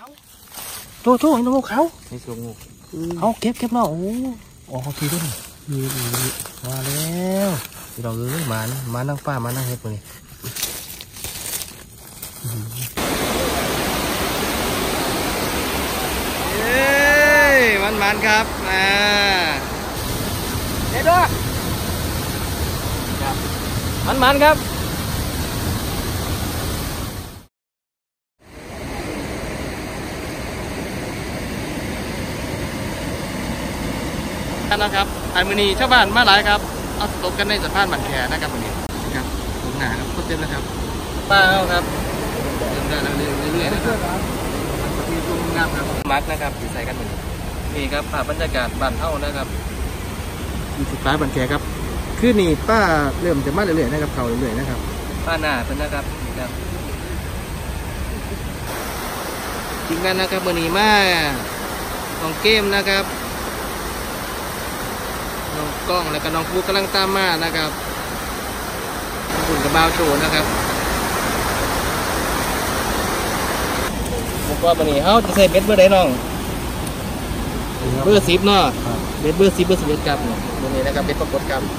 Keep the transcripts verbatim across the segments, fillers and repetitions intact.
โจ้โจ้ไอ้น้องเขาไอ้สวงงูเขาเก็บเก็บเนาะโอ้ออกทีด้วยนี่มาแล้วที่เราเอ้ยมามานั่งป้ามานั่งเฮ็ดเลยเอ้ยมันมันครับมาเด็ดด้วยมันมันครับนะครับไอ้มือนี้ชาวบ้านมาหลายครับเอาตกกันในสะพานบันแขนะครับมือนี้นะครับผมหนาครับก็เต็มแล้วครับป้าเอาครับเดินได้แล้วเรื่อยๆนะครับมีซุ้มงามครับมาร์กนะครับอยู่ใส่กันมือนี้นี่ครับภาพบรรยากาศบ้านเฮานะครับอยู่สุดท้ายบันแขครับคือนี่ป้าเริ่มจะมาเรื่อยๆนะครับเขาเรื่อยๆนะครับป้าหน้าเป็นนะครับนี่ครับจริงกันนะครับมือนี้มาของเกมนะครับน้องกล้องแล้วก็น้องฟูกำลังตามมานะครับคุณกับบ่าวโจนะครับผมว่าวันนี้เขาจะใส่เบ็ดเบอร์ใดน้องเบอร์สิบเนาะเบ็ดเบอร์สิบเบอร์สิบเอ็ดกับวันนี้นะครับเบ็ดปรากฏกับ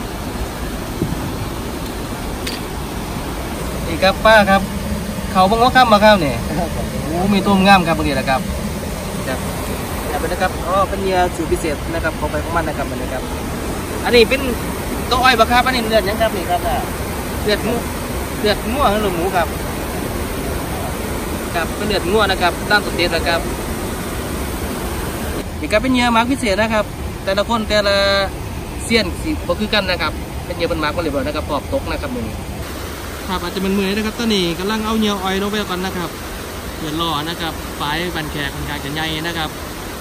นี่ครับป้าครับเขาบังคับมาครับเนี่ยโอ้มีต้มง่ามครับวันนี้นะครับครับอย่าไปนะครับอ๋อเป็นเนื้อสูตรพิเศษนะครับของไปของมันนะครับวันนี้ครับอันนี้เป็นโต๊ะอ้อยบะครับอันนี้เลือดยังครับนี่ครับเลือดงูเลือดงัวหรือหมูครับครับเป็นเลือดงัวนะครับด้านสุดเด็ดนะครับนี่ก็เป็นเนื้อหมักพิเศษนะครับแต่ละคนแต่ละเสี้ยนสีบ่คือกันนะครับเป็นเนื้อเป็นหมักก็เรียบร้อยนะครับปอบตกนะครับมือนี้ครับอาจจะเป็นมือนะครับตอนนี้กำลังเอาเนื้ออ้อยลงไปก่อนนะครับเดือดร้อนนะครับปลายบันแขกค่อนข้างจะใหญ่นะครับ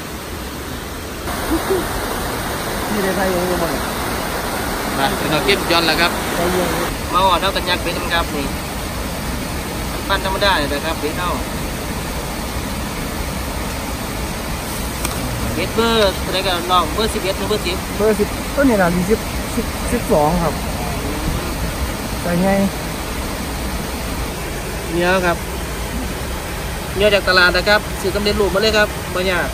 นี่ได้ไทยยังไงบ้างมาเป็นเราเก็บย้อนแล้วครับมาอ่อนเท่ากันยักษ์เป็นครับนี่ปั้นธรรมดาเลยนะครับเป็นเท่าเบสเบอร์อะไรกันน้องเบอร์สิบเอ็ดหรือเบอร์สิบเบอร์สิบต้นนี่นะสิบสิบสิบสองครับใส่ไงเนื้อครับเนื้อจากตลาดนะครับสื่อสำเร็จรูปมาเลยครับบางอย่าง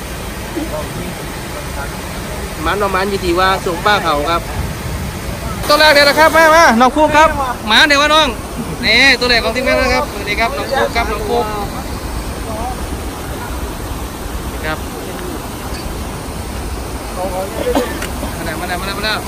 มันประมาณยี่สิบว่าส่งป้าเขาครับตัวแรกเลยนะครับมามาน้องฟุกครับหมาเดี๋ยวว่าน้องนี่ตัวแรกของทีมงานนะครับนี่ครับน้องฟุกครับน้องฟุกครับมาแล้วมาแล้วมาแล้วมาแล้ว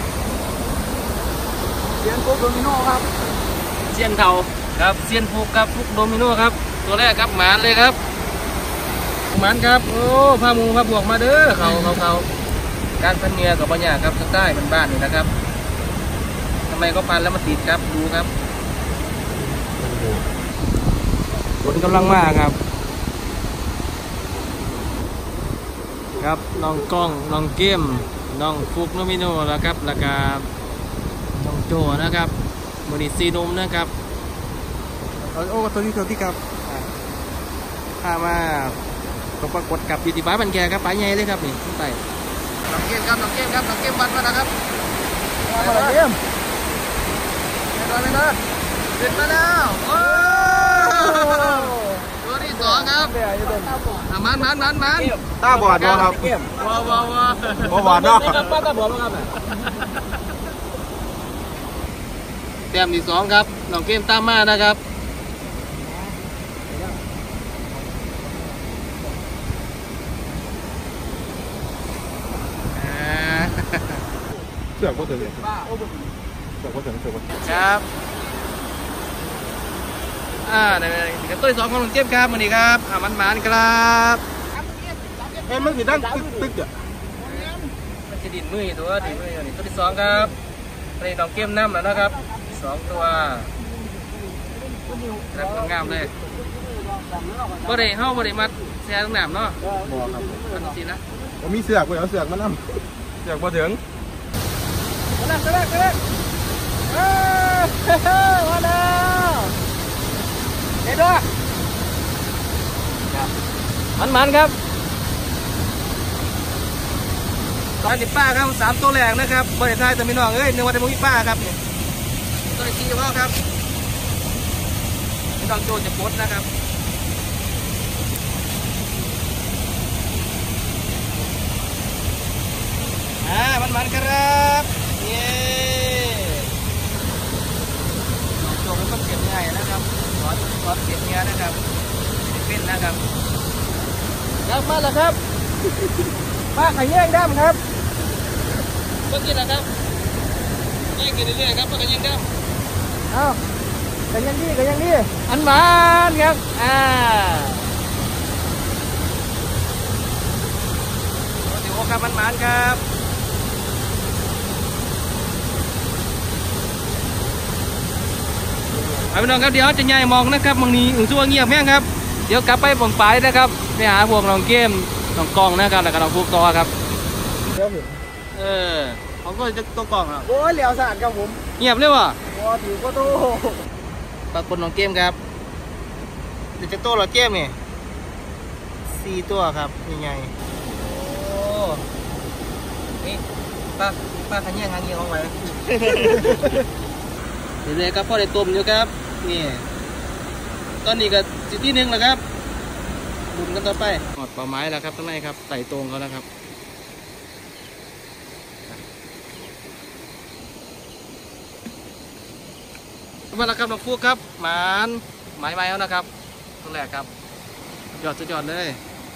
เซียนฟุกโดมิโนครับเซียนเทาครับเซียนฟุกครับฟุกโดมิโนครับตัวแรกครับหมาเลยครับหมาครับโอ้พามูพาบวกมาเด้อเขาเขาเขาการพันเนียกับปัญญาครับใต้เป็นบ้านนี่นะครับทำไมก็พันแล้วมาติดครับดูครับฝนกำลังมาครับครับน้องกล้องน้องเกมน้องฟุกโนมิโนแล้วครับแล้วก็น้องโจนะครับบริซีนมนะครับโอ้ตัวนี้ตัวที่ครับพามาก็ปรากฏกับอยู่ที่บ้านบันแกครับป้าใหญ่เลยครับนี่ไปน้องเกมครับน้องเกมครับน้องเกมวัดมาแล้วครับมาแล้วเกมเดินมาเลยนะเดินมาแล้วโอ้ตัวที่สองครับมันมันมันมันตาบอดนะครับว้าวว้าวว้าวบอดเนาะป้าตาบอดครับแต้มที่สองครับน้องเกมตามมานะครับเสือกว่าเสือกเสือกว่าเสือกเสือกว่าครับอ่าเนี่ยเนี่ยตัวที่สองของน้องเกมครับวันนี้ครับอ่ามันมันครับเอ้ยมันสีดังตึ๊กตึ๊กอ่ะมันจะดินมือตัวดินมือนี่ตัวที่สองครับไปน้องเกมน้ำแล้วนะครับสองตัวรับงามเลยบ่ได้เฮาบ่ได้มัดแช่ตรงน้ำเนาะบ่ครับมันสินะผมมีเสือกไว้เอาเสือกมาน้ำเสือกมาถึงมาแล้วมาแล้วมาแล้วเอ้ยมาแล้วเด็ดด้วยมันมันครับตอนนี้ป้าครับสามตัวแรกนะครับบริษัทแต่ไม่น้องเอ้ยในวันที่มุ้ยป้าครับนี่ตัวที่พ่อครับไม่ต้องโจจะปดนะครับนะครับครับมาแล้วครับมาไข่แย่งด้ามครับเมื่อกี้นะครับแย่งกินเรื่อยๆครับมาไข่แย่งด้ามเอ้าไข่แย่งดีไข่แย่งดีอันหวานครับอ่าเดี๋ยวโอกาสมันหวานครับพี่น้องครับเดี๋ยวจะย้ายมองนะครับมองนี้อึ่งซัวเงียบแม่งครับเดี๋ยวกลับไปป่องปลายนะครับไปหาพวกน้องเกมน้องกองนะครับแล้วก็น้องฟูกต่อครับเดี๋ยวเออเขาก็จะตัวกองครับโอ้ยเหลียวสารครับผมเงียบเลยวะโอ้ถือว่าโตปรากฏน้องเกมครับเดี๋ยวจะโตหรอเกมนี่สี่ตัวครับยังไงโอ้นี่ป้าป้าขันแย่งหางเงี้ยของไว้เดี๋ยวเลยครับพ่อได้ต้มอยู่ครับนี่ตอนนี้ก็จุดที่หนึ่งแล้วครับบุญกันต่อไปหอดปลาไม้แล้วครับข้างในครับไต่ตรงเขาแล้วครับมาแล้วครับน้องฟูกครับหมานไม้ไม้แล้วนะครับตัวแรกครับยอดสุดยอดเลย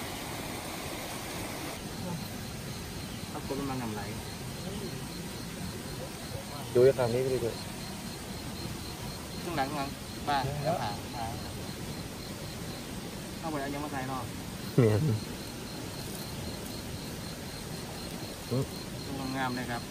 ครับผมมันนำไหลดูทางนี้ก็ได้ด้วยข้างหลังมั้งป้าแล้วผ่าผ่าเข้าไปแล้วยังมาใส่เนาะเนี่ยต้องงามเลยครับ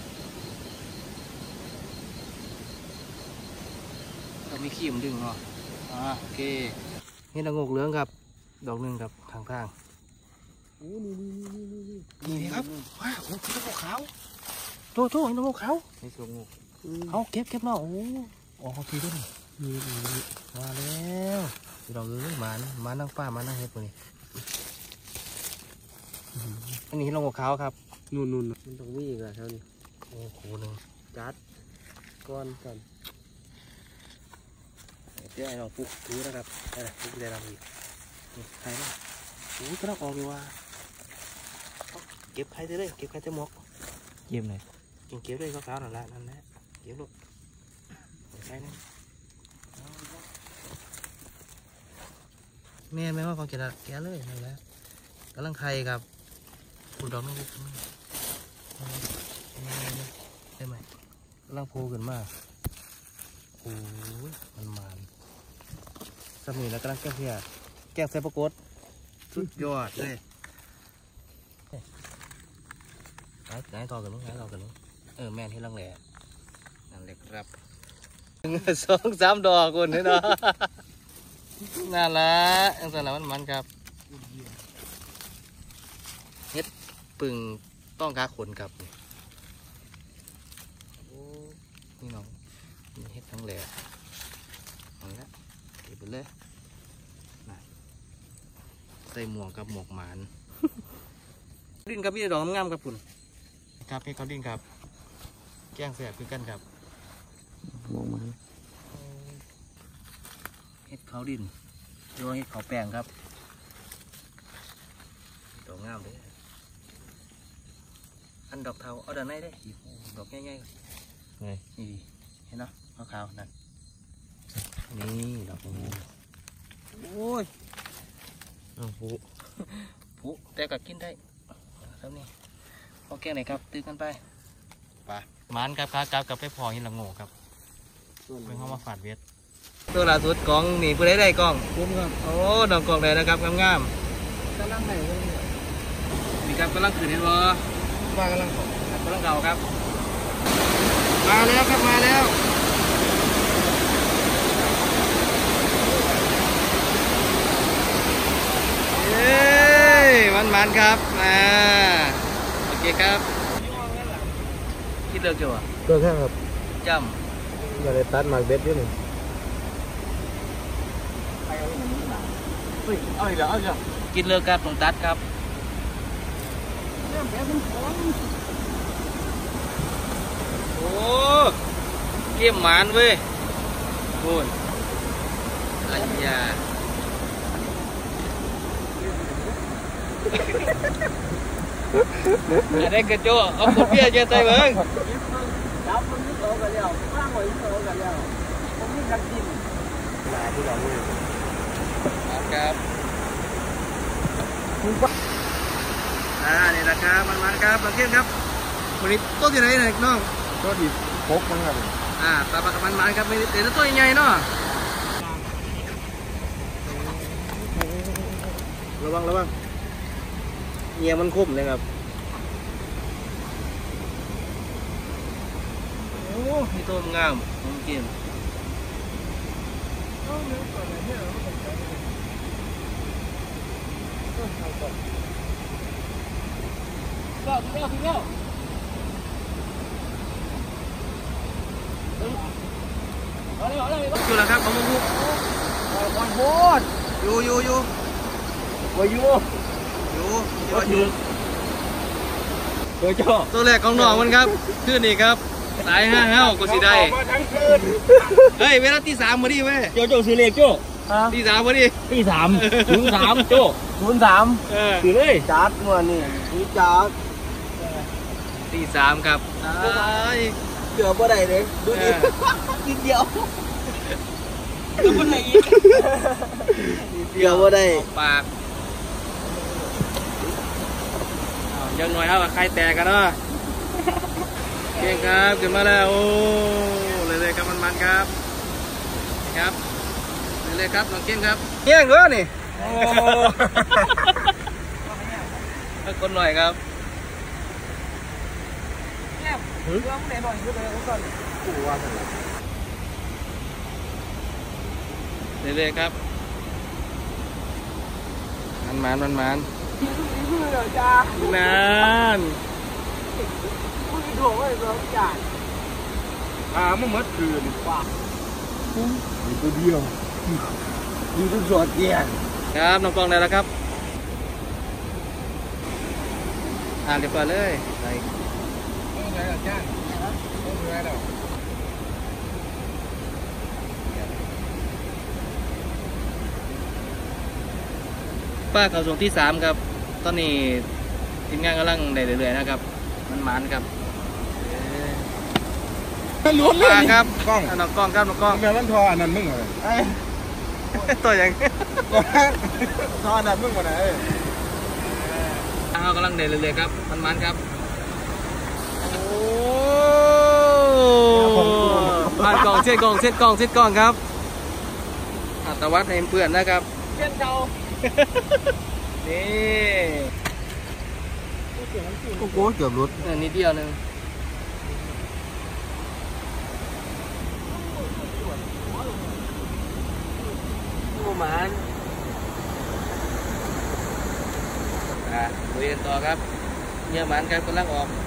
ก็มีขี้มันดึงเนาะอ่าโอเคนี่ดอกงกเหลืองครับดอกหนึ่งครับทางทางโอ้นี่นี่นี่นี่นี่นี่ครับว้าวนี่ดอกขาวโตโต้ดอกขาวนี่ตัวงูเอาเก็บเก็บเนาะโอ้ออกทีด้วยนี่มาแล้วดอกเอ้ยมันมันนั่งป้ามันนั่งเฮ็ดตัวนี้อันนี้ลงหัวขาวครับนู่นนู่นมันต้องวิ่งอะเท่านี้โอ้โหหนึ่งจัดก้อนก่อนเดี๋ยวไอ้น้องปุ๊กถือนะครับไอ้ปุ๊กได้รับอีกใครบ้างโอ้ก็ต้องออกดีว่าเก็บใครจะได้เก็บใครจะหมกเยี่ยมเลยกินเก็บเลยขาวๆนั่นแหละนั่นแหละเก็บลูกใช่นะแม่แม่ว่าของจะแกะเลยนั่นแหละกำลังไข่ครับปูดอกนั่งได้ไหมกำลังโผล่ขึ้นมาโอ้ยมันมันสมีแล้วกำลังแก้เพียแก้เซปโกดสุดยอดเลยไหนไหนต่อกันนู้นไหนต่อกันนู้นเออแม่นที่ลังแหล่นั่นเลยครับสองสามดอกคนนี่เนาะน่าละอันสารมันมันครับเฮ็ดปึ่งต้องกาขนครับโอ้นี่น้องนี่เฮ็ดทั้งแหล่เอาละเก็บไปเลยใส่หมวกกับหมวกหมานดินครับพี่ดอกงามครับคุณครับพี่เขาดินครับแกงเสียบคือกันครับหมวกหมานเฮ็ดเขาดินโดยเฮ็ดเขาแป้งครับดอกงามเลยอันดอกเทาเอาด้านในได้ดอกง่ายๆนี่เห็นเนาะขาวๆนั่นนี่ดอกนี้โอ้ยผู้ผู้แต่ก็กินได้ครับนี่โอเคไหนครับตื่นกันไปไปมันครับครับกับกับไปพอหินละโง่ครับเป็นเข้ามาฝาดเวทตัวล่าสุดกองนี่ผู้ใดได้กองผมครับโอ้ดอกกองไหนนะครับงามๆกำลังไหนนี่ครับกำลังขึ้นเห็นบ่มากำลังของกำลังเก่าครับมาแล้วครับมาแล้วเย้มันมันครับอ่าโอเคครับคิดเลิกจ้ะเลิกแค่ครับจำอย่าได้ตัดหมากเบ็ดด้วยหนึ่งเอาอีกแล้วเอาอีกแล้วกินเลิกครับตรงตัดครับโอ้เกี่ยมหมานเว้ยโอ้ยอะไรยาอะไรกระโจเอาคนเบี้ยเจอใจเบิ้งจับมันยึดโตกันแล้วข้างไว้ยึดโตกันแล้วผมไม่อยากกินหลายที่เราเลยครับอ่านี่แหละครับมันมันครับบางเทียนครับวันนี้ต้นที่ไหนเนี่ยน้องต้นที่พกมันครับอ่าตาปากกับมันมันครับไม่ได้แต่ต้นใหญ่ๆเนาะระวังระวังเงียมันคมเลยครับโอ้มีต้นงามผมกินก็ก็ก็อยู่แล้วครับของมุกบอลโบดอยู่อยู่อยู่วายุอยู่อยู่อยู่ตัวเจ้าตัวแรกของน้องมันครับชื่อนี่ครับสายห้าเฮ้าก็สีได้เฮ้ยเวลาที่สามมาดิเว้ยโจโจซื้อเลขโจที่สามมาดิที่สามศูนย์สามโจศูนย์สามถือเลยจัดมันนี่นี่จัดที่สามครับเกือบว่าได้เลยดูดินิดเดียวดูคนไหนอีกเกือบว่าได้ปากยังหน่อยครับใครแตกกันเนาะเก่งครับขึ้นมาแล้วโอ้เลยเลยครับมันมันครับครับเลยเลยครับน้องเก่งครับเก่งด้วยนี่โอ้ให้คนหน่อยครับเรื่องไหนหน่อยคืออะไรก่อนกูว่าเลยเลยครับมันมันมันมันนานมึงโถไอ้ร้องจ่ายอ่ามันมัดคืนป่ะมีตัวเดียวมีทุกส่วนเกียร์ครับน้องกองได้แล้วครับอ่านเรียบร้อยเลยไปไงล่ะจ้าไม่เป็นไรหรอกป้าเขาส่งที่สามครับตอนนี้ทีมงานกำลังได้เรื่อยๆนะครับมันมันครับล้วนเลยครับกล้องน้องกล้องครับน้องกล้องแม่วันทออันนั้นมึงอะไรตัวอย่างทออันนั้นมึงวันไหนเขากำลังได้เรื่อยๆครับมันมันครับโอ้ผ่านกล้องเส้นกล้องเส้นกล้องเส้นกล้องครับอัตวัดให้เพื่อนนะครับเส้นเก่านี่โอ้โหเกือบรุดนิดเดียวนึงโอ้หมานอ่ะคุยกันต่อครับเนี่ยหมานครับกำลังออก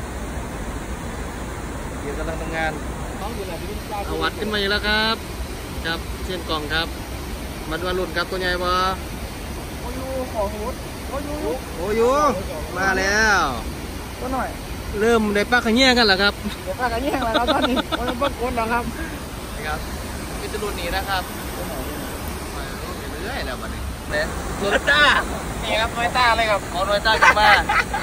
เดี๋ยวกำลังทำงานเอาวัดขึ้นมาอีกแล้วครับครับเส้นกล่องครับมาดูรุ่นครับตัวใหญ่ปะโอ้ยของรุดโอ้ยโอ้ยมาแล้วก็หน่อยเริ่มได้ปลาขยี้กันแล้วครับได้ปลาขยี้แล้วครับตอนนี้มันเป็นปลาโกนแล้วครับนะครับเป็นตัวรุ่นนี้นะครับมาเรื่อยๆแล้ววันนี้เนี่ยโนยต้านี่ครับโนยต้าเลยครับเอาโนยต้าขึ้นมา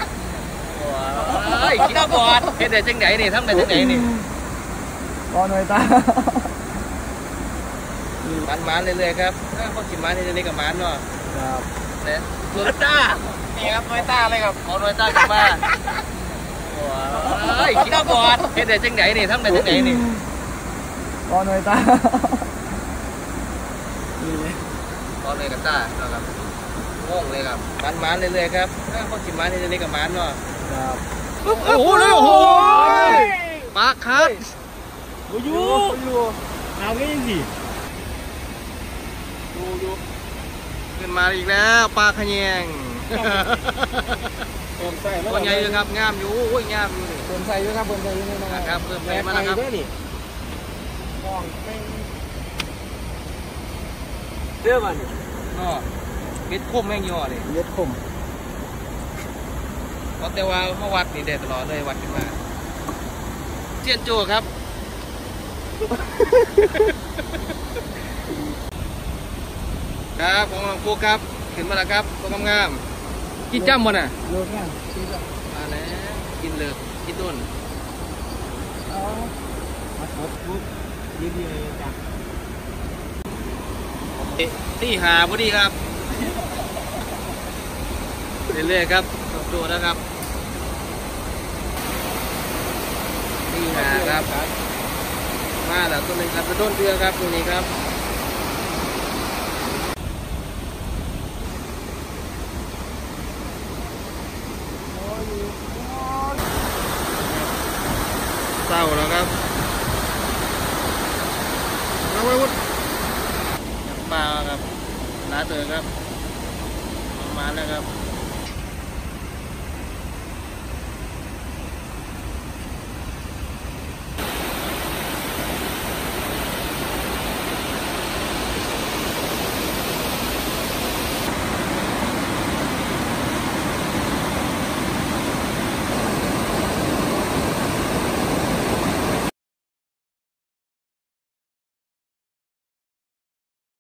เฮ้ยคิดว่าบอดเห็นแต่จังไหนนี่ทำแต่จังไหนนี่บอลโนยต้ามันมันเรื่อยๆครับพวกกินมันเรื่อยๆกับมันเนาะครับเนี่ยโนยต้านี่ครับโนยต้าเลยครับเอาโนยต้าขึ้นมาเฮ้ยคิดว่าบอดเห็นแต่จังไหนนี่ทำแต่จังไหนนี่บอลโนยต้าบอลเลยกับต้านะครับงงเลยครับมันมันเรื่อยๆครับพวกกินมันเรื่อยๆกับมันเนาะครับโอ้โหเลยโอ้โหปากคัดโอ้ยอยู่เอาไว้ยังสิดูดูขึ้นมาอีกแล้วปลาขยงตัวใหญ่เลยครับงามอยู่โอ้ยงามอยู่นี่เพิ่มใส่ด้วยครับเพิ่มใส่ด้วยนะครับเพิ่มใส่มาแล้วครับกองเป็นเรื่องมันเนาะเบ็ดคมแม่งย่อเลยเบ็ดคมเพราะแต่ว่าเมื่อวัดนี่เด็ดตลอดเลยวัดขึ้นมาเจียนโจครับครับของหลวงปู่ครับขึ้นมาแล้วครับตัวงามๆกินจ้ำมันอ่ะมาแล้วกินเลิกกินต้นตีหาพอดีครับเรื่อยๆครับตัวนะครับนี่นะครับมาแล้วตัวหนึ่งครับจะโดนเรือครับตัวนี้ครับเศร้าแล้วครับเอาไว้วุ้นปลาครับลาเตอร์ครับมาแล้วครับ